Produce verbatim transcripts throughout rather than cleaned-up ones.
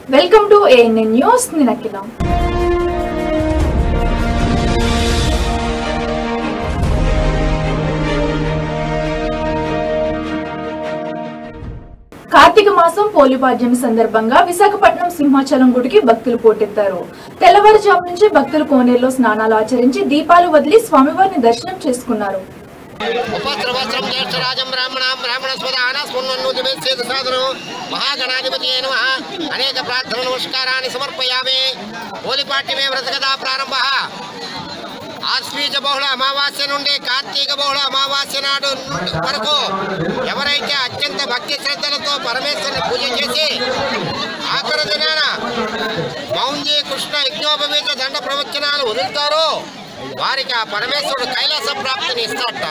Welcome to ANN news. నేను అఖిల. కార్తీక మాసం పోలిపాడ్యం సందర్భంగా విశాఖపట్నం సింహాచలం గుడికి భక్తులు పోటెత్తారు. తెల్లవారుజాము నుంచి భక్తులు కోనేరులో స్నానాలు ఆచరించి దీపాలు వదిలి స్వామివారిని దర్శనం చేసుకున్నారు. అనేక ప్రార్థన నమస్కారాన్ని సమర్పయామి. పోలిపాడ్యమే వ్రతకథా ప్రారంభ. ఆశ్వీజ బహుళ అమావాస్య నుండి కార్తీక బహుళ అమావాస్య నాడు వరకు ఎవరైతే అత్యంత భక్తి శ్రద్ధలతో పరమేశ్వరుని పూజ చేసి ఆఖరి దినాన మౌంజీ కృష్ణ యజ్ఞోపవీత దండ ప్రవచనాలు వదులుతారో వారికి ఆ పరమేశ్వరుడు కైలాస ప్రాప్తిని ఇస్తాడట.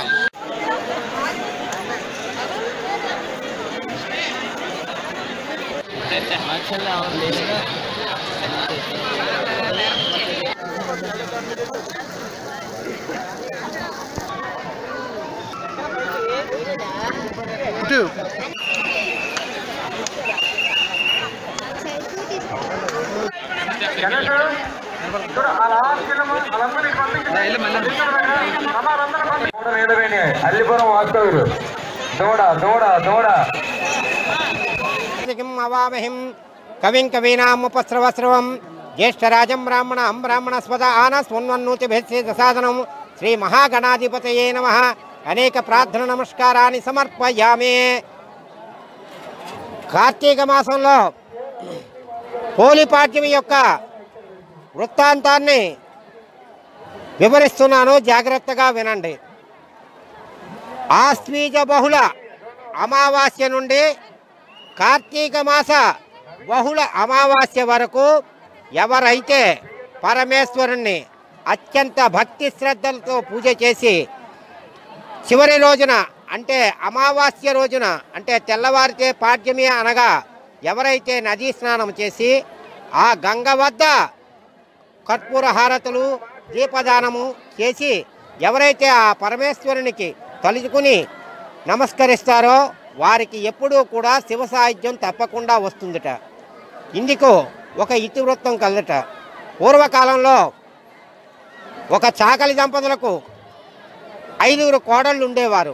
అల్లిపురం వాస్తవులు దూడ దూడ దూడ అవామహిం కవిం కవీనాముపస్రవస్రవం జ్యేష్ఠరాజం బ్రాహ్మణం బ్రాహ్మణస్పద ఆన స్వన్వన్నూతిభిస్సాదనం శ్రీ మహాగణాధిపతయే నమః. అనేక ప్రార్థన నమస్కారాన్ని సమర్పయామి. కార్తీక మాసంలో పోలిపాడ్యం యొక్క వృత్తాంతాన్ని వివరిస్తున్నాను, జాగ్రత్తగా వినండి. ఆశ్వీజ బహుళ అమావాస్య నుండి కార్తీక మాస బహుళ అమావాస్య వరకు ఎవరైతే పరమేశ్వరుణ్ణి అత్యంత భక్తి శ్రద్ధలతో పూజ చేసి చివరి రోజున అంటే అమావాస్య రోజున అంటే తెల్లవారితే పాడ్యమి అనగా ఎవరైతే నదీ స్నానం చేసి ఆ గంగ వద్ద కర్పూర హారతులు దీపదానము చేసి ఎవరైతే ఆ పరమేశ్వరునికి తలుచుకుని నమస్కరిస్తారో వారికి ఎప్పుడూ కూడా శివ సాహిత్యం తప్పకుండా వస్తుందట. ఇందుకు ఒక ఇతివృత్తం కలదట. పూర్వకాలంలో ఒక చాకలి దంపతులకు ఐదుగురు కోడళ్ళు ఉండేవారు.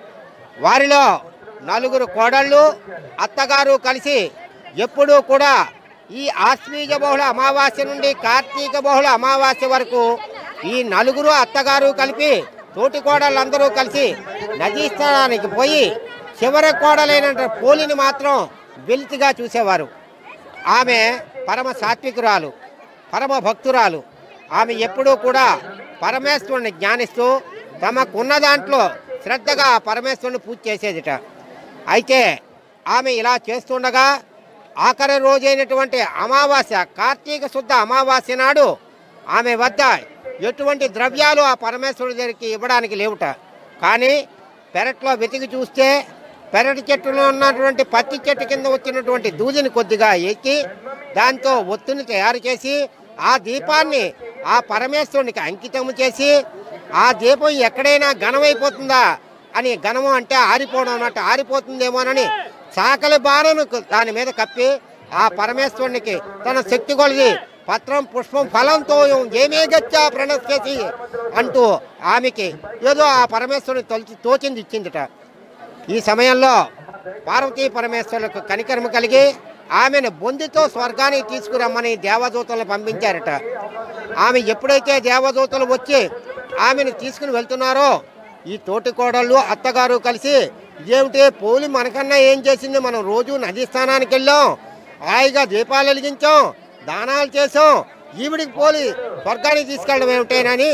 వారిలో నలుగురు కోడళ్ళు అత్తగారు కలిసి ఎప్పుడూ కూడా ఈ ఆశ్వీజ బహుళ అమావాస్య నుండి కార్తీక బహుళ అమావాస్య వరకు ఈ నలుగురు అత్తగారు కలిపి తోటి కోడళ్ళందరూ కలిసి నదీ స్నానానికి పోయి చివరి కోడలైన పోలిని మాత్రం వెలితిగా చూసేవారు. ఆమె పరమ సాత్వికురాలు, పరమ భక్తురాలు. ఆమె ఎప్పుడూ కూడా పరమేశ్వరుని జ్ఞానిస్తూ తమకున్న దాంట్లో శ్రద్ధగా పరమేశ్వరుని పూజ చేసేదిట. అయితే ఆమె ఇలా చేస్తుండగా ఆఖరి రోజైనటువంటి అమావాస్య కార్తీక శుద్ధ అమావాస్య నాడు ఆమె వద్ద ఎటువంటి ద్రవ్యాలు ఆ పరమేశ్వరుడి దగ్గరికి ఇవ్వడానికి లేవుట. కానీ పెరట్లో వెతికి చూస్తే పెరటి చెట్టులో ఉన్నటువంటి పత్తి చెట్టు కింద వచ్చినటువంటి దూదిని కొద్దిగా ఎక్కి దాంతో ఒత్తుని తయారు చేసి ఆ దీపాన్ని ఆ పరమేశ్వరునికి అంకితము చేసి ఆ దీపం ఎక్కడైనా ఘనమైపోతుందా అని, ఘనము అంటే ఆరిపోవడం అన్నట్టు ఆరిపోతుందేమోనని చాకలి బాణను దాని మీద కప్పి ఆ పరమేశ్వరునికి తన శక్తి కొలిది పత్రం పుష్పం ఫలంతో ఏమే గచ్చా ప్రణశ్యసి అంటూ ఆమెకి ఏదో ఆ పరమేశ్వరుని తొలిచి తోచింది ఇచ్చిందిట. ఈ సమయంలో పార్వతీ పరమేశ్వరులకు కనికరము కలిగి ఆమెను బొందితో స్వర్గానికి తీసుకురమ్మని దేవదూతలను పంపించారట. ఆమె ఎప్పుడైతే దేవదూతలు వచ్చి ఆమెను తీసుకుని వెళ్తున్నారో ఈ తోటి కోడళ్ళు అత్తగారు కలిసి ఇదేమిటి పోలి మనకన్నా ఏం చేసింది, మనం రోజు నదీ స్నానానికి వెళ్ళాం, హాయిగా దీపాలు వెలిగించాం, దానాలు చేసాం, ఈవిడికి పోలి స్వర్గానికి తీసుకెళ్ళడం ఏమిటేనని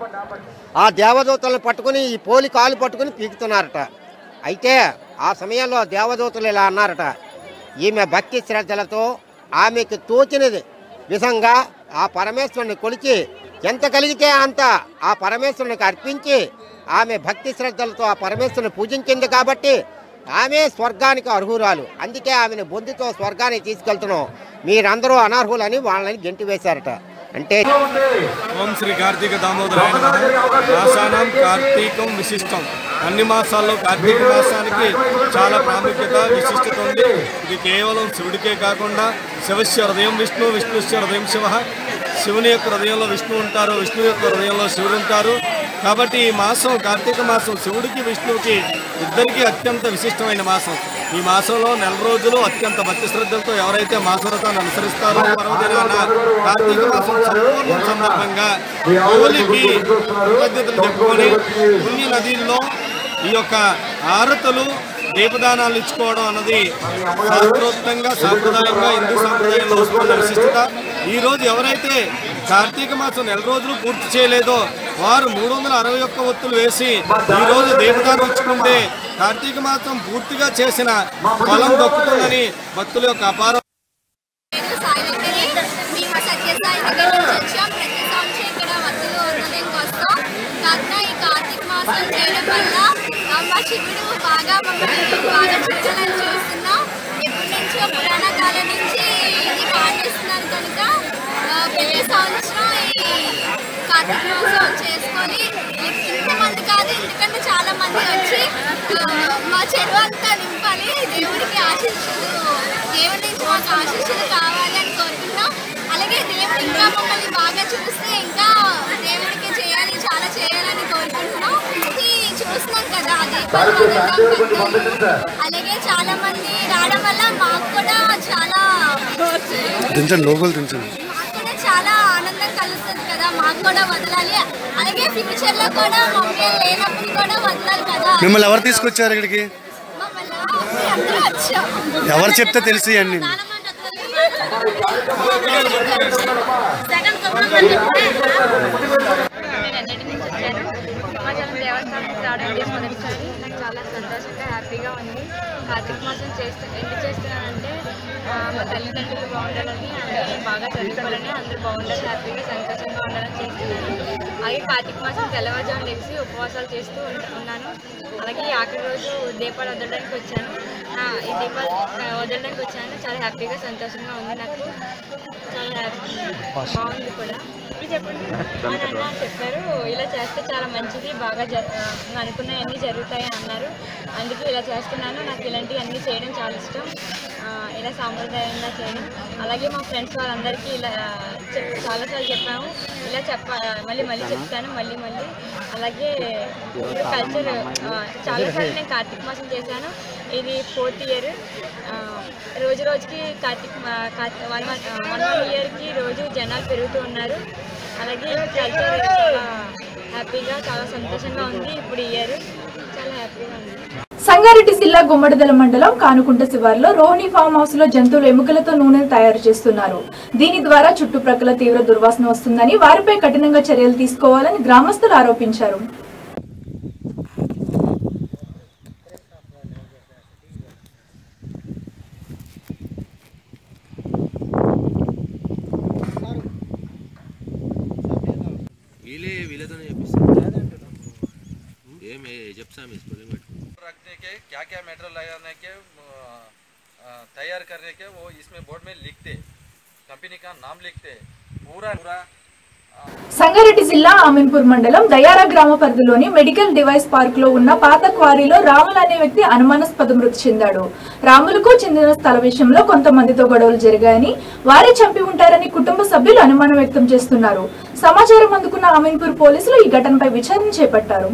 ఆ దేవదూతలను పట్టుకుని ఈ పోలి కాలు పట్టుకుని పీకుతున్నారట. అయితే ఆ సమయంలో దేవదూతలు ఇలా అన్నారట, ఈమె భక్తి శ్రద్ధలతో ఆమెకు తోచినది విధంగా ఆ పరమేశ్వరుని కొలిచి ఎంత కలిగితే అంత ఆ పరమేశ్వరునికి అర్పించి ఆమె భక్తి శ్రద్ధలతో ఆ పరమేశ్వరుని పూజించింది కాబట్టి ఆమె స్వర్గానికి అర్హురాలు. అందుకే ఆమెను బొందితో స్వర్గానికి తీసుకెళ్తున్నాం, మీరందరూ అనర్హులని వాళ్ళని గెంటి వేశారట. అంటే ఓం శ్రీ కార్తీక దామోదరాయ నమః. మాసానం కార్తీకం విశిష్టం. అన్ని మాసాల్లో కార్తీక మాసానికి చాలా ప్రాముఖ్యత విశిష్టత ఉంది. ఇది కేవలం శివుడికే కాకుండా శివస్య హృదయం విష్ణు, విష్ణుస్య హృదయం శివ. శివుని యొక్క హృదయంలో విష్ణు ఉంటారు, విష్ణు యొక్క హృదయంలో శివుడు ఉంటారు. కాబట్టి ఈ మాసం కార్తీక మాసం శివుడికి విష్ణువుకి ఇద్దరికీ అత్యంత విశిష్టమైన మాసం. ఈ మాసంలో నెల రోజులు అత్యంత భక్తి శ్రద్ధలతో ఎవరైతే మాసవ్రతాన్ని అనుసరిస్తారో పర్వదినాన కార్తీక మాసం సంపూర్ణ సందర్భంగా హోలీకి కృతజ్ఞతలు చెప్పుకొని పుణ్య నదిల్లో ఈ యొక్క ఆరతులు దీపదానాలు ఇచ్చుకోవడం అన్నది శాస్త్రోక్తంగా సాంప్రదాయంగా హిందూ సాంప్రదాయంలో వస్తున్న విశిష్టత. ఈరోజు ఎవరైతే కార్తీక మాసం నెల రోజులు పూర్తి చేయలేదో వారు మూడు వందల అరవై ఒక్క ఒత్తులు వేసి ఈరోజు దీపదానం ఇచ్చుకుంటే కార్తీక మాసం పూర్తిగా చేసిన ఫలం దక్కుతుందని భక్తుల యొక్క అపార శివుడు బాగా మమ్మల్ని బాగా చూడాలని చూస్తున్నాం. ఎప్పటి నుంచో పురాణ కాలం నుంచి ఇది పాటిస్తున్నారు కనుక ప్రతి సంవత్సరం ఈ కార్తీక మాసం చేసుకొని ఇంతమంది కాదు ఎందుకంటే చాలా మంది వచ్చి మా చెరువు అంతా నింపాలి, దేవుడికి ఆశీస్సులు దేవుడి నుంచి మాకు ఆశీస్సులు కావాలి అని కోరుకుంటున్నాం. అలాగే దేవుడు ఇంకా మమ్మల్ని బాగా చూస్తే ఇంకా దేవుడికి చేయాలి, చాలా చేయాలని కోరుకుంటున్నాం. చూస్తున్నాం కదా అలాగే చాలా మంది రావడం వల్ల మాకు కూడా చాలా మాకు కూడా చాలా ఆనందం కలుగుతుంది కదా, మాకు కూడా వదలాలి. అలాగే ఫ్యూచర్ లో కూడా మమ్మీ లేనప్పుడు కూడా వదలాలి కదా. మిమ్మల్ని ఎవరు తీసుకొచ్చారు ఇక్కడికి? మమ్మల్ని అందరూ వచ్చాం. ఎవరు చెప్తే తెలిసి అన్ని దేవస్థానం రావడం మొదటిసారి నాకు చాలా సంతోషంగా హ్యాపీగా ఉంది. కార్తీక మాసం చేస్తూ ఎందుకు చేస్తున్నానంటే మా తల్లిదండ్రులు బాగుండాలని, అన్నీ బాగా చదువుకోవాలని, అందరూ బాగుండాలి, హ్యాపీగా సంతోషంగా ఉండాలని చేస్తున్నాను. అలాగే కార్తీక మాసం తెల్లవారుజాము లేచి ఉపవాసాలు చేస్తూ ఉన్నాను. అలాగే ఆఖరి రోజు దీపాలు వదలడానికి వచ్చాను. ఈ దీపాలు వదలడానికి వచ్చాను. చాలా హ్యాపీగా సంతోషంగా ఉంది. నాకు చాలా హ్యాపీ బాగుంది కూడా. చెప్పండి మా నాన్న చెప్పారు ఇలా చేస్తే చాలా మంచిది, బాగా జ అనుకున్నవన్నీ జరుగుతాయి అన్నారు. అందుకే ఇలా చేస్తున్నాను. నాకు ఇలాంటివన్నీ చేయడం చాలా ఇష్టం, ఇలా సాంప్రదాయంగా చేయడం. అలాగే మా ఫ్రెండ్స్ వాళ్ళందరికీ ఇలా చెప్ చాలాసార్లు చెప్పాము, ఇలా చెప్ప మళ్ళీ మళ్ళీ చెప్తాను మళ్ళీ మళ్ళీ. అలాగే కల్చర్ చాలాసార్లు నేను కార్తీక మాసం చేశాను. ఇది ఫోర్త్ ఇయర్. రోజు రోజుకి Karthika one one one one ఇయర్కి రోజు జనాలు పెరుగుతూ ఉన్నారు. అలాగే కల్చర్ చాలా హ్యాపీగా చాలా సంతోషంగా ఉంది. ఇప్పుడు ఇయర్ చాలా హ్యాపీగా ఉంది. సంగారెడ్డి జిల్లా గుమ్మడిదల మండలం కానుకుంట శివార్లో రోహిణి ఫామ్ హౌస్ లో జంతువుల ఎముకలతో నూనెను తయారు చేస్తున్నారు. దీని ద్వారా చుట్టుప్రక్కల తీవ్ర దుర్వాసన వస్తుందని, వారిపై కఠినంగా చర్యలు తీసుకోవాలని గ్రామస్తులు ఆరోపించారు. रखने के क्या क्या मेटेरियल लगाने के तैयार करने के वो इसमें बोर्ड में लिखते, कंपनी का नाम लिखते पूरा पूरा. సంగారెడ్డి జిల్లా అమీన్పూర్ మండలం దయారా గ్రామ పరిధిలోని మెడికల్ డివైస్ పార్క్ లో ఉన్న పాత క్వారీలో రాములు అనే వ్యక్తి అనుమానాస్పద మృతి చెందాడు. రాములకు చెందిన స్థల విషయంలో కొంతమందితో గొడవలు జరిగాయని, వారే చంపి ఉంటారని కుటుంబ సభ్యులు అనుమానం వ్యక్తం చేస్తున్నారు. సమాచారం అందుకున్న అమీన్పూర్ పోలీసులు ఈ ఘటనపై విచారణ చేపట్టారు.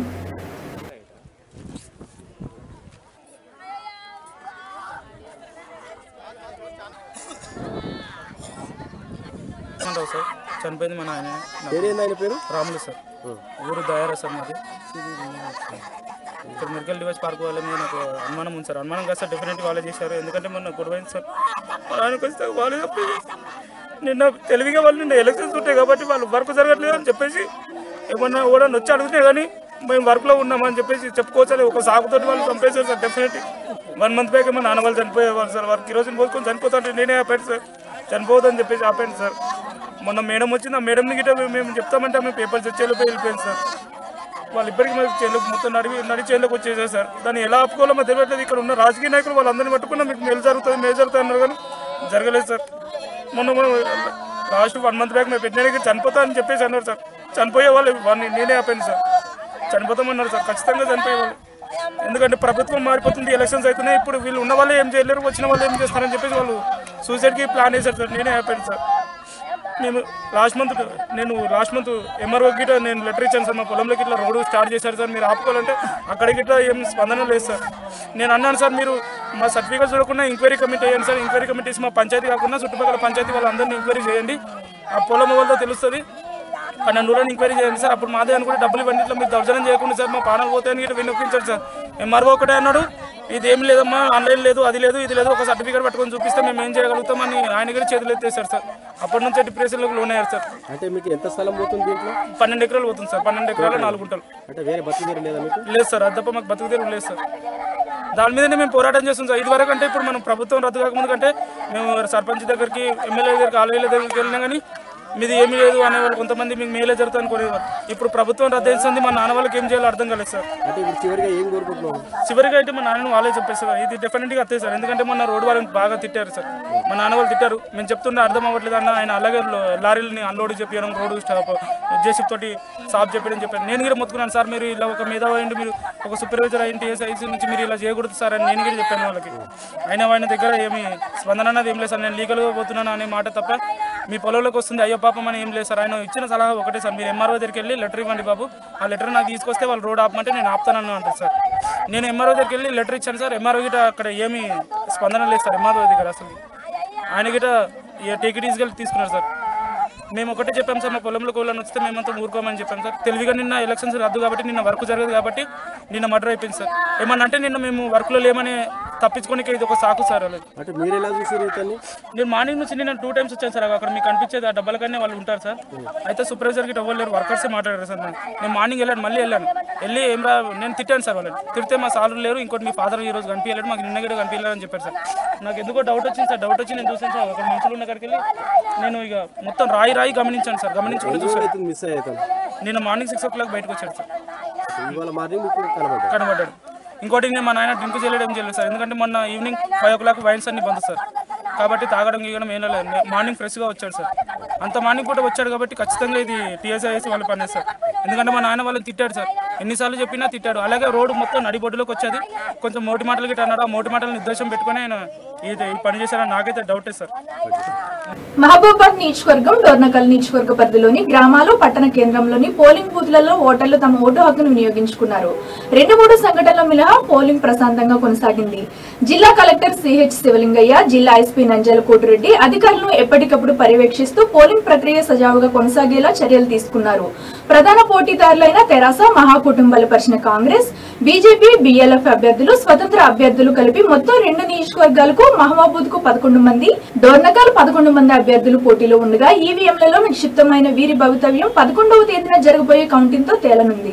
సార్ చనిపోయింది మన ఆయన. ఆయన పేరు రాములు సార్, ఊరు దయారా సార్ మాది. ఇక్కడ మెడికల్ డివైస్ పార్క్ వాళ్ళ మీద నాకు అనుమానం ఉంది సార్. అనుమానం కాదు సార్, డెఫినెట్గా వాళ్ళే చేశారు. ఎందుకంటే మొన్న గొడవైంది సార్. ఆయనకు వస్తే వాళ్ళే నిన్న తెలివిగా వాళ్ళు నిన్న ఎలక్షన్స్ ఉంటాయి కాబట్టి వాళ్ళు వర్క్ జరగట్లేదు అని చెప్పేసి ఏమన్నా కూడా వచ్చి అడిగితే కానీ మేము వర్క్లో ఉన్నామని చెప్పేసి చెప్పుకోవచ్చు. ఒక సాగుతో వాళ్ళు చంపేశారు sir. Definitely one month back మా నాన్న వాళ్ళు చనిపోయేవాళ్ళు సార్. వర్క్ ఈ రోజు పోసుకొని చనిపోతుంటే నేనే ఆపాను సార్, చనిపోవద్దని చెప్పేసి ఆపాను సార్. మొన్న మేడం వచ్చింది, ఆ మేడంని గిట్ట మేము చెప్తామంటే ఆమె పేపర్స్ చేలోకి వెళ్ళిపోయింది సార్. వాళ్ళు ఇప్పటికీ మాకు చేలోకి మొత్తం నడివి నడి చేలోకి వచ్చేసారు సార్. దాన్ని ఎలా ఆపుకోవాలో మాకు తెలియట్లేదు. ఇక్కడ ఉన్న రాజకీయ నాయకులు వాళ్ళందరినీ పట్టుకున్నా మీకు మేలు జరుగుతుంది మేలు జరుగుతుంది అన్నారు కానీ జరగలేదు సార్. మొన్న మొన్న లాస్ట్ వన్ మంత్ బ్యాక్ మేము పెట్టిన చనిపోతా అని చెప్పేసి అన్నారు సార్. చనిపోయే వాళ్ళు వాడిని నేనే ఆపాను సార్. చనిపోతామన్నారు సార్, ఖచ్చితంగా చనిపోయేవాళ్ళు. ఎందుకంటే ప్రభుత్వం మారిపోతుంది, ఎలక్షన్స్ అవుతున్నాయి. ఇప్పుడు వీళ్ళు ఉన్న వాళ్ళు ఏం చేయలేరు, వచ్చిన వాళ్ళు ఏం చేస్తారని చెప్పేసి వాళ్ళు సూసైడ్కి ప్లాన్ వేశారు సార్. నేనే ఆపాను సార్. మేము లాస్ట్ మంత్ నేను లాస్ట్ మంత్ ఎంఆర్ఓ గిట్ట నేను లెటర్ ఇచ్చాను సార్. మా పొలంలోకి ఇట్లా రోడ్డు స్టార్ట్ చేశారు సార్, మీరు ఆపుకోవాలంటే అక్కడికి ఇట్లా ఏం స్పందన లేదు సార్. నేను అన్నాను సార్, మీరు మా సర్టిఫికేట్ చూడకుండా ఎంక్వైరీ కమిటీ వేయండి సార్. ఎంక్వైరీ కమిటీస్ మా పంచాయతీ కాకుండా చుట్టుపక్కల పంచాయతీ వాళ్ళందరినీ ఎంక్వైరీ చేయండి, ఆ పొలం వాళ్ళతో తెలుస్తుంది. పన్నెండు రోజులు ఎంక్వైరీ చేయండి సార్. అప్పుడు మాదే అనుకుంటే డబ్బులు ఇవ్వండి, ఇట్లా మీరు దర్శనం చేయకుండా సార్ మా పానాలు పోతాయని ఇట్లా వినిపించాడు సార్. ఎంఆర్ఓ ఒకటే అన్నాడు, ఇది ఏం లేదమ్మా, ఆన్లైన్ లేదు, అది లేదు, ఇది లేదు, ఒక సర్టిఫికేట్ పట్టుకొని చూపిస్తే మేము ఏం చేయగలుగుతామని ఆయన కూడా చేతులు ఎత్తేసారు సార్. అప్పటి నుంచి డిప్రెషన్లోకి లోన్ అయ్యారు సార్. అంటే మీకు ఎంత స్థలం పోతుంది దీంట్లో? పన్నెండు ఎకరాలు పోతుంది సార్. పన్నెండు ఎకరాలు నాలుగు గుంటలు. అంటే వేరే బతుకుదేరు లేదా మీకు? లేదు సార్, అది తప్ప మాకు బతుకుదేరు లేదు సార్. దాని మీదనే మేము పోరాటం చేస్తాం సార్. ఇదివరకు అంటే ఇప్పుడు మనం ప్రభుత్వం రద్దు కాకముందు కంటే మేము సర్పంచ్ దగ్గరికి, ఎమ్మెల్యే దగ్గరికి, ఆలయాల దగ్గరికి వెళ్ళినా కానీ మీది ఏమీ లేదు అనేవాళ్ళు, కొంతమంది మీకు మేలే జరుగుతుంది అనుకునేవారు. ఇప్పుడు ప్రభుత్వం రద్దు చేస్తుంది, మా నాన్న వాళ్ళకి ఏం చేయాలో అర్థం కాలేదు సార్. అంటే ఇప్పుడు చివరిగా ఏం కోరుకుంటున్నాం? చివరిగా అయితే మా నాన్నను వాళ్ళే చెప్పారు సార్, ఇది డెఫినెట్గా వస్తాయి సార్. ఎందుకంటే మొన్న రోడ్డు వాళ్ళని బాగా తిట్టారు సార్. మా నాన్న వాళ్ళు తిట్టారు, మేము చెప్తుంటే అర్థం అవ్వట్లేదు అన్న. ఆయన అలాగే లారీలని అన్లోడ్ చెప్పడం, రోడ్డు స్టాప్ జేసీబీ తోటి సాఫ్ చెప్పడం చెప్పాను. నేను కూడా మొత్తుకున్నాను సార్, మీరు ఇలా ఒక మేధావి అయ్యింది, మీరు ఒక సూపర్వైజర్ అయ్యింది ఏసీ నుంచి, మీరు ఇలా చేయకూడదు సార్ అని నేను కూడా చెప్పాను వాళ్ళకి. అయినా ఆయన దగ్గర ఏమి స్పందన అన్నది ఏం లేదు సార్. నేను లీగల్గా పోతున్నాను అనే మాట తప్ప మీ పొలంలోకి వస్తుంది అయ్యో పాపం అని ఏం లేదు సార్. ఆయన ఇచ్చిన సలహా ఒకటే సార్, మీరు ఎంఆర్ఓ దగ్గరికి వెళ్ళి లెటర్ ఇవ్వండి బాబు, ఆ లెటర్ నాకు తీసుకొస్తే వాళ్ళు రోడ్ ఆపమంటే నేను ఆపుతానని అంటారు సార్. నేను ఎంఆర్ఓ దగ్గరికి వెళ్ళి లెటర్ ఇచ్చాను సార్. ఎంఆర్ఓ గిట అక్కడ ఏమీ స్పందన లేదు సార్ ఎంఆర్ఓ దగ్గర అసలు. ఆయన గిట టేక్ ఇట్ ఈజీగా తీసుకున్నారు సార్. మేము ఒకటే చెప్పాం సార్, మా పొలంలో కోళ్ళని వస్తే మేమంతా ఊరుకోమని చెప్పాం సార్. తెలివిగా నిన్న ఎలక్షన్స్ రద్దు కాబట్టి, నిన్న వర్క్ జరగదు కాబట్టి నిన్న మర్డర్ అయిపోయింది సార్. ఏమన్నా అంటే నిన్న మేము వర్క్లో లేమని తప్పించుకోనికి ఇది ఒక సాకు సార్. అలాగే అంటే మీరు ఎలా చూసారు ఇతన్ని? నేను మార్నింగ్ నుంచి నేను టూ టైమ్స్ వచ్చాను సార్. అక్కడ మీకు కనిపించేది ఆ డబ్బల కన్నా వాళ్ళు ఉంటారు సార్. అయితే సూపర్వైజర్ గిట్ట అవ్వలేరు, వర్కర్సే మాట్లాడారు సార్. నేను మార్నింగ్ వెళ్ళాను, మళ్ళీ వెళ్ళాను. వెళ్ళి ఏం రా నేను తిట్టాను సార్ వాళ్ళని. తిడితే మా సార్లు లేరు, ఇంకోటి మీ ఫాదర్ ఈ రోజు కనిపించలేడు, మాకు నిన్న కూడా కనిపించలేరు అని చెప్పారు సార్. నాకు ఎందుకో డౌట్ వచ్చింది సార్. డౌట్ వచ్చి నేను చూసాను సార్, అక్కడ మనుషులు ఉన్న కాడికి వెళ్ళి నేను ఇక మొత్తం రాయి రాయి గమనించాను సార్. గమనించుకుంటూ చూసాను. మిస్ అయ్యాను నేను మార్నింగ్ సిక్స్ ఓ క్లాక్ బయటకు వచ్చాడు సార్. ఇవాళ మార్నింగ్ కనబడ్డాడు కనబడ్డాడు ఇంకోటి నేను మా నాయన డ్రింక్ చేయలేడు, ఏం చేయలేదు సార్. ఎందుకంటే మొన్న evening five o'clock wines అన్ని బంద్ సార్. కాబట్టి తాగడం గీయడం ఏం లేదు. మార్నింగ్ ఫ్రెష్గా వచ్చాడు సార్. అంత మార్నింగ్ పూట వచ్చాడు కాబట్టి ఖచ్చితంగా ఇది టీఎస్ఐ వేసి వాళ్ళు పని సార్. ఎందుకంటే మా నాయన వాళ్ళని తిట్టాడు సార్, ఎన్నిసార్లు చెప్పినా తిట్టాడు. అలాగే రోడ్డు మొత్తం నడిబొడ్డులోకి వచ్చేది, కొంచెం మోటి మాటలు గిట్ట అన్నాడు. ఆ మోటి మాటలను ఉద్దేశం పెట్టుకుని ఆయన ఇది పని చేశారని నాకైతే డౌటే సార్. మహబూబాబాద్ నియోజకవర్గం డోర్నకల్ నియోజకవర్గ పరిధిలోని గ్రామాలు, పట్టణ కేంద్రంలోని పోలింగ్ బూత్లలో ఓటర్లు తమ ఓటు హక్కును వినియోగించుకున్నారు. రెండు మూడు సంఘటనల మినహా పోలింగ్ ప్రశాంతంగా కొనసాగింది. జిల్లా కలెక్టర్ సిహెచ్ శివలింగయ్య, జిల్లా ఎస్పీ నంజాల కోటిరెడ్డి అధికారులను ఎప్పటికప్పుడు పర్యవేక్షిస్తూ పోలింగ్ ప్రక్రియ సజావుగా కొనసాగేలా చర్యలు తీసుకున్నారు. ప్రధాన పోటీదారులైన తెరాస, మహాకుటుంబ బలపరిచిన కాంగ్రెస్, బీజేపీ, బీఎల్ఎఫ్ అభ్యర్థులు, స్వతంత్ర అభ్యర్థులు కలిపి మొత్తం రెండు నియోజకవర్గాలకు మహబూబాబాద్ కు పదకొండు మంది, డోర్నకల్ పదకొండు మంది అభ్యర్థులు పోటీలో ఉండగా ఈవీఎంలలో నిక్షిప్తమైన వీరి భవితవ్యం పదకొండవ తేదీన జరగబోయే కౌంటింగ్ తో తేలనుంది.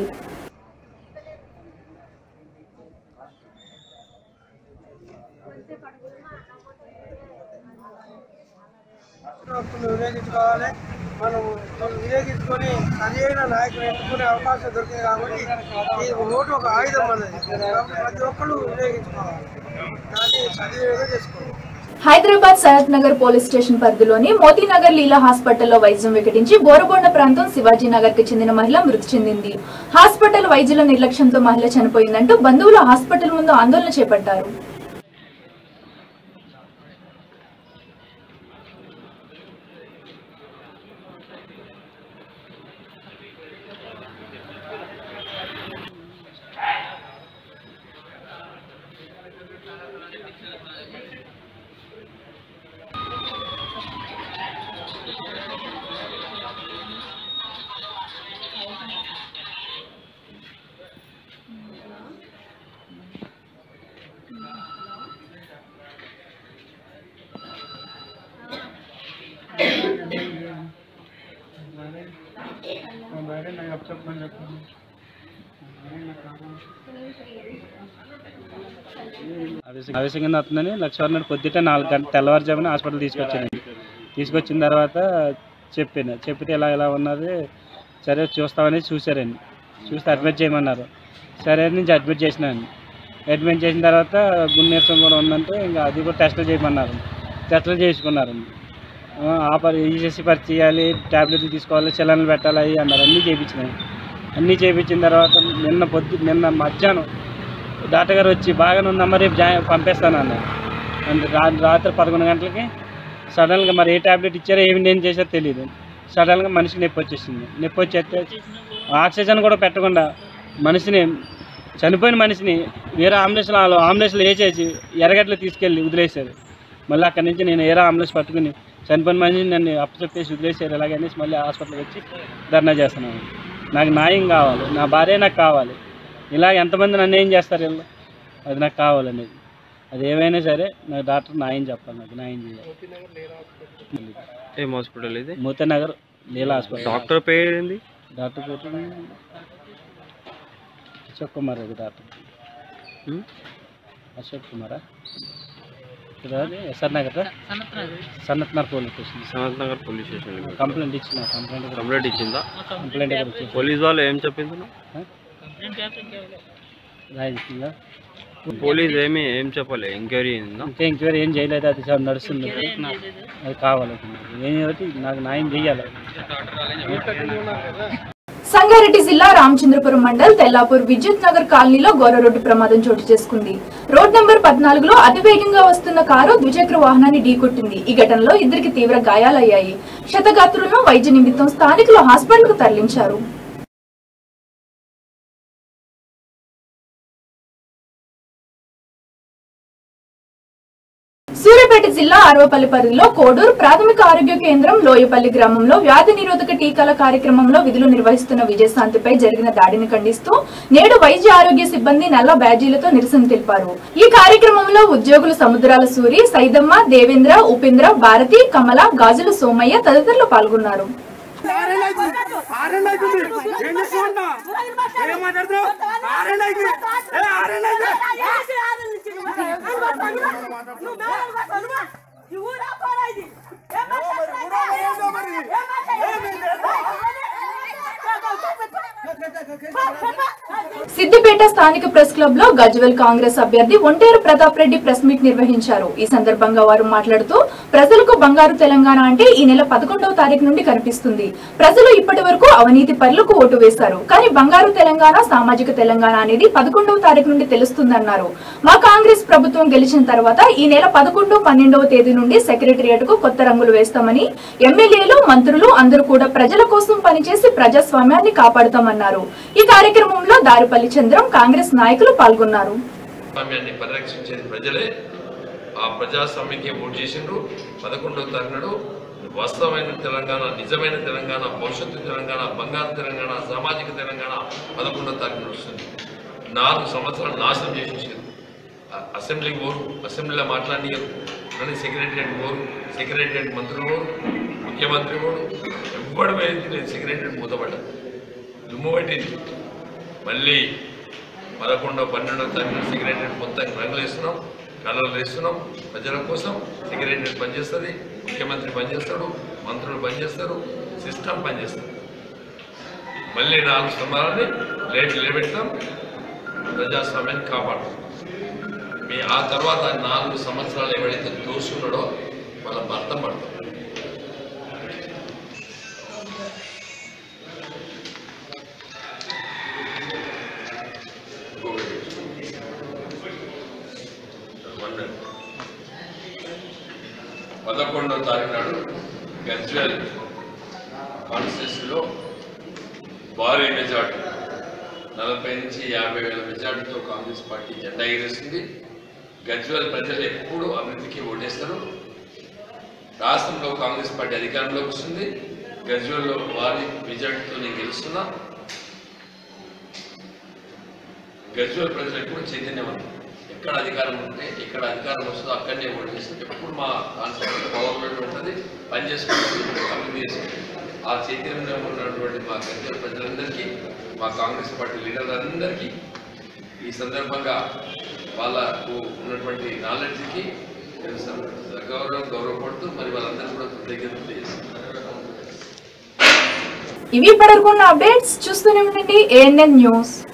వినియోగించుకోవాలి. మనం వినియోగించుకొని సరైన నాయకులు ఎన్నుకునే అవకాశం దొరికింది కాబట్టి ఈ ఓటు ఒక ఆయుధం అన్నది. కాబట్టి ప్రతి ఒక్కరు వినియోగించుకోవాలి, దాన్ని సద్వినియోగం చేసుకోవాలి. హైదరాబాద్ సనత్ నగర్ పోలీస్ స్టేషన్ పరిధిలోని మోతీనగర్ లీలా హాస్పిటల్లో వైద్యం వికటించి బోరబొండ ప్రాంతం శివాజీ నగర్ కి చెందిన మహిళ మృతి చెందింది. హాస్పిటల్ వైద్యుల నిర్లక్ష్యంతో మహిళ చనిపోయిందంటూ బంధువులు హాస్పిటల్ ముందు ఆందోళన చేపట్టారు. ఆవేశంగా వస్తుందని లక్ష్మణ్ పొద్దుట నాలుగు గంటల తెల్లవారుజామున హాస్పిటల్ తీసుకొచ్చాను. తీసుకొచ్చిన తర్వాత చెప్పాను, చెప్పితే ఇలా ఇలా ఉన్నది, సరే చూస్తామని చూసారండి. చూస్తే అడ్మిట్ చేయమన్నారు. సరే నుంచి అడ్మిట్ చేసినాను. అడ్మిట్ చేసిన తర్వాత గుండె నీరసం కూడా ఉందంటే ఇంకా అది కూడా టెస్టులు చేయమన్నారు. టెస్టులు చేసుకున్నారు. ఆపర్ ఈసీసీ పరీక్ష చేయాలి, ట్యాబ్లెట్లు తీసుకోవాలి, చలనలు పెట్టాలి అవి అన్నారు. అన్నీ చేయించినాయి. అన్నీ చేయించిన తర్వాత నిన్న పొద్దు నిన్న మధ్యాహ్నం డాక్టర్ గారు వచ్చి బాగానే ఉందమ్మా రేపు జా పంపిస్తాను అన్నారు. అంటే రా రాత్రి పదకొండు గంటలకి సడన్గా మరి ఏ ట్యాబ్లెట్ ఇచ్చారో ఏమి నేను చేసారో తెలియదు. సడన్గా మనిషికి నొప్పి వచ్చేసింది. నొప్పి వచ్చేస్తే ఆక్సిజన్ కూడా పెట్టకుండా మనిషిని చనిపోయిన మనిషిని వేరే అంబులెన్స్లో అంబులెన్స్లో వేసేసి ఎర్రగడ్డలో తీసుకెళ్ళి వదిలేశారు. మళ్ళీ అక్కడి నుంచి నేను వేరే అంబులెన్స్ పట్టుకుని చనిపోయిన మనిషిని నన్ను అప్పచెప్పేసి వదిలేశారు. ఇలాగనేసి మళ్ళీ హాస్పిటల్కి వచ్చి ధర్నా చేస్తున్నాను. నాకు న్యాయం కావాలి, నా భార్య నాకు కావాలి. ఇలా ఎంతమంది నన్ను ఏం చేస్తారు వీళ్ళు, అది నాకు కావాలనేది. అది ఏమైనా సరే నాకు డాక్టర్ న్యాయం చెప్పాలి, నాకు న్యాయం చేయాలి. ఏం హాస్పిటల్ ఇది? మూతనగర్ లీలా హాస్పిటల్. డాక్టర్ పేరు ఏంది? డాక్టర్ పేరు అశోక్ కుమార్. అది డాక్టర్ అశోక్ కుమారా? S R Nagar Sanath Nagar police station. Sanath Nagar police station complaint ఇచ్చిన. కంప్లైంట్ కంప్లైంట్ ఇచ్చిందా? కంప్లైంట్ పోలీస్ వాళ్ళు ఏం చెప్పింది? రాయించిందా? పోలీస్ ఏమి ఏం చెప్పలే? ఎంక్వైరీ అయిందా? ఇంకా ఎంక్వైరీ ఏం చేయలేదు. అది సార్ నడుస్తుంది. అది కావాలి, ఏం నాకు న్యాయం చేయాలి. సంగారెడ్డి జిల్లా రామచంద్రపురం మండల్ తెల్లాపూర్ విద్యుత్ నగర్ కాలనీలో ఘోర రోడ్డు ప్రమాదం చోటు చేసుకుంది. రోడ్ నెంబర్ పద్నాలుగులో అతివేగంగా వస్తున్న కారు ద్విచక్ర వాహనాన్ని ఢీకొట్టింది. ఈ ఘటనలో ఇద్దరికి తీవ్ర గాయాలయ్యాయి. క్షతగాత్రులను వైద్య నిమిత్తం స్థానికులు హాస్పిటల్ కు తరలించారు. సూర్యాపేట జిల్లా అరవపల్లి పరిధిలో కోడూరు ప్రాథమిక ఆరోగ్య కేంద్రం లోయపల్లి గ్రామంలో వ్యాధి నిరోధక టీకాల కార్యక్రమంలో విధులు నిర్వహిస్తున్న విజయశాంతిపై జరిగిన దాడిని ఖండిస్తూ నేడు వైద్య ఆరోగ్య సిబ్బంది నల్ల బ్యాడ్జీలతో నిరసన తెలిపారు. ఈ కార్యక్రమంలో ఉద్యోగులు సముద్రాల సూరి, సైదమ్మ, దేవేంద్ర, ఉపేంద్ర, భారతి, కమల, గాజుల సోమయ్య తదితరులు పాల్గొన్నారు. సిద్దిపేట స్థానిక ప్రెస్ క్లబ్ లో గజ్వెల్ కాంగ్రెస్ అభ్యర్థి ఒంటేరు ప్రతాప్ రెడ్డి ప్రెస్ మీట్ నిర్వహించారు. ఈ సందర్భంగా వారు మాట్లాడుతూ ప్రజలకు బంగారు తెలంగాణ అంటే ఈ నెల పదకొండవ తారీఖు నుండి కనిపిస్తుంది. ప్రజలు ఇప్పటి వరకు అవినీతి పరులకు ఓటు వేశారు. కానీ బంగారు తెలంగాణ, సామాజిక తెలంగాణ అనేది పదకొండవ తారీఖు నుండి తెలుస్తుందన్నారు. మా కాంగ్రెస్ ప్రభుత్వం గెలిచిన తర్వాత ఈ నెల పదకొండు పన్నెండవ తేదీ నుండి సెక్రటరియట్ కు కొత్త రంగులు వేస్తామని, ఎమ్మెల్యేలు, మంత్రులు అందరూ కూడా ప్రజల కోసం పనిచేసి ప్రజాస్వామ్యాన్ని కాపాడుతామన్నారు. ఈ కార్యక్రమంలో దారిపల్లి చంద్రం, కాంగ్రెస్ నాయకులు పాల్గొన్నారు. పరిరక్షించేది ప్రజలే. ఆ ప్రజాస్వామ్యానికి ఓటు చేసిండ్రు. పదకొండవ తారీఖు వాస్తవమైన తెలంగాణ, నిజమైన తెలంగాణ, భవిష్యత్తు తెలంగాణ, బంగారు తెలంగాణ, సామాజిక తెలంగాణ పదకొండవ తారీఖున వస్తుంది. నాలుగు సంవత్సరాలు నాశనం చేసేసారు. అసెంబ్లీకి పోరు, అసెంబ్లీలో మాట్లాడినారు, కానీ సెక్రటరియట్ పోరు, సెక్రటరియట్ మంత్రులు పోరు, ముఖ్యమంత్రి పోరు, ఎవ్వడం అయింది లేదు. సెక్రటరియట్ మూతపడ్డా, దుమ్ము పట్టింది. మళ్ళీ పదకొండవ పన్నెండవ తారీఖున సెక్రటరియట్ మొత్తం రంగులు వేస్తున్నాం, కలర్లు వేస్తున్నాం. ప్రజల కోసం సెక్రటరియట్ పనిచేస్తుంది, ముఖ్యమంత్రి పనిచేస్తాడు, మంత్రులు పనిచేస్తారు, సిస్టమ్ పనిచేస్తారు. మళ్ళీ నాలుగు స్తంభాలని లేట్ నిలబెడతాం, ప్రజాస్వామ్యాన్ని కాపాడుతాం. మీ ఆ తర్వాత నాలుగు సంవత్సరాలు ఎవరైతే దోషున్నాడో వాళ్ళ భర్త పడతాం. పదకొండవ తారీఖు నాడు గజ్వేల్ కాన్స్టిట్యూన్సీలో భారీ మెజార్టీ, నలభై నుంచి యాభై వేల మెజార్టీతో కాంగ్రెస్ పార్టీ జెండా ఎగరేసింది. గజ్వేల్ ప్రజలు ఎప్పుడు అభివృద్ధికి ఓటేస్తారు. రాష్ట్రంలో కాంగ్రెస్ పార్టీ అధికారంలోకి వస్తుంది. గజ్వేల్లో భారీ మెజార్టీతో నేను గెలుస్తున్నా. గజ్వేల్ ప్రజలు ఎప్పుడు చైతన్యవంతం. ఎక్కడ అధికారం ఉంటే, ఎక్కడ అధికారం వస్తుందో అక్కడనే ఓటు చేస్తుంది. ఎప్పుడు మా కాన్స్టిట్యూన్సీ పవర్లో ఉంటుంది, పనిచేసుకుంటుంది, అభివృద్ధి చేసుకుంటుంది. ఆ చైతన్యంలో ఉన్నటువంటి మా గజ్వేల్ ప్రజలందరికీ, మా కాంగ్రెస్ పార్టీ లీడర్లందరికీ ఈ సందర్భంగా వాళ్ళకు ఉన్నటువంటి నాలెడ్జ్కి గౌరవం గౌరవపడుతూ మరి వాళ్ళందరూ కూడా కృతజ్ఞతలు తెలియజేస్తున్నారు. ఇవి ఇప్పటివరకు ఉన్న అప్డేట్స్. చూస్తూనే ఉండండి ఏఎన్ఎన్ న్యూస్.